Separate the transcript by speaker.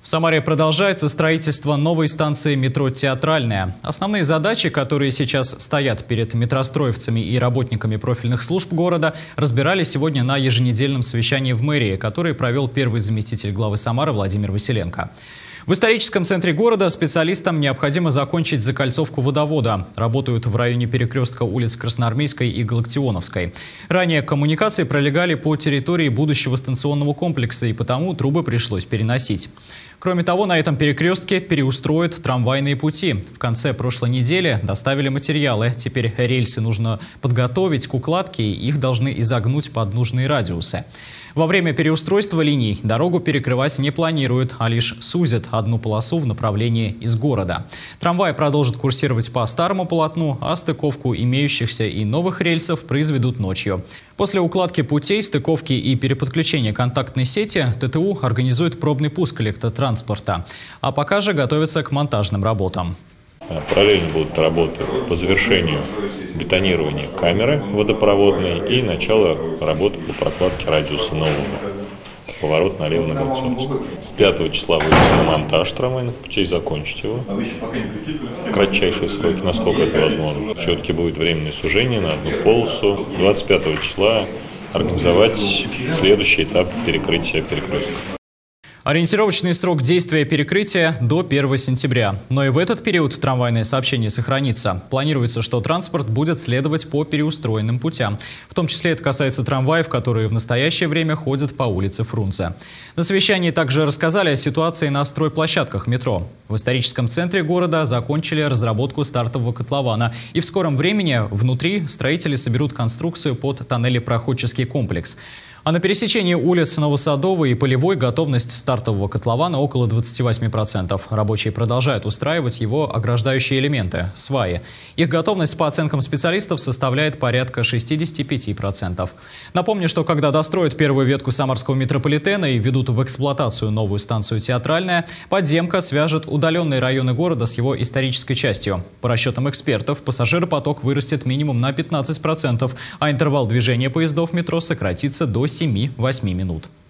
Speaker 1: В Самаре продолжается строительство новой станции метро «Театральная». Основные задачи, которые сейчас стоят перед метростроевцами и работниками профильных служб города, разбирали сегодня на еженедельном совещании в мэрии, который провел первый заместитель главы Самары Владимир Василенко. В историческом центре города специалистам необходимо закончить закольцовку водовода. Работают в районе перекрестка улиц Красноармейской и Галактионовской. Ранее коммуникации пролегали по территории будущего станционного комплекса, и потому трубы пришлось переносить. Кроме того, на этом перекрестке переустроят трамвайные пути. В конце прошлой недели доставили материалы. Теперь рельсы нужно подготовить к укладке, и их должны изогнуть под нужные радиусы. Во время переустройства линий дорогу перекрывать не планируют, а лишь сузят одну полосу в направлении из города. Трамвай продолжит курсировать по старому полотну, а стыковку имеющихся и новых рельсов произведут ночью. После укладки путей, стыковки и переподключения контактной сети ТТУ организует пробный пуск электротранспорта. А пока же готовятся к монтажным работам.
Speaker 2: Параллельно будут работы по завершению бетонирования камеры водопроводной и начало работы по прокладке радиуса нового. Поворот налево на Галактионовскую. С 5 числа выйдете на монтаж трамвайных путей, закончить его. В кратчайшие сроки, насколько это возможно. Все-таки будет временное сужение на одну полосу. 25 числа организовать следующий этап перекрытия перекрестка.
Speaker 1: Ориентировочный срок действия перекрытия до 1 сентября. Но и в этот период трамвайное сообщение сохранится. Планируется, что транспорт будет следовать по переустроенным путям. В том числе это касается трамваев, которые в настоящее время ходят по улице Фрунзе. На совещании также рассказали о ситуации на стройплощадках метро. В историческом центре города закончили разработку стартового котлована. И в скором времени внутри строители соберут конструкцию под тоннелепроходческий комплекс. А на пересечении улиц Новосадовой и Полевой готовность стартового котлована около 28%. Рабочие продолжают устраивать его ограждающие элементы – сваи. Их готовность, по оценкам специалистов, составляет порядка 65%. Напомню, что когда достроят первую ветку Самарского метрополитена и введут в эксплуатацию новую станцию «Театральная», подземка свяжет удаленные районы города с его исторической частью. По расчетам экспертов, пассажиропоток вырастет минимум на 15%, а интервал движения поездов метро сократится до 7-8 минут.